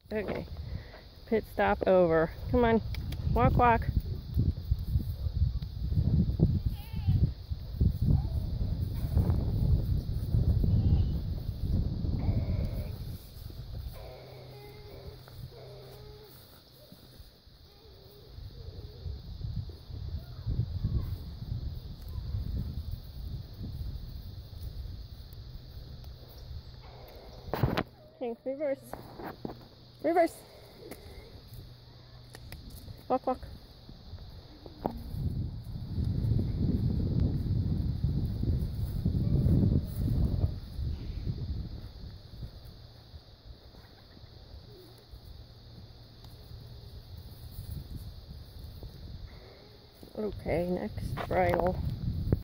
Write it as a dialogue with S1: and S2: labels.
S1: Okay, pit stop over. Come on, walk, walk. Okay, reverse. Reverse. Walk, walk. Okay, next bridle.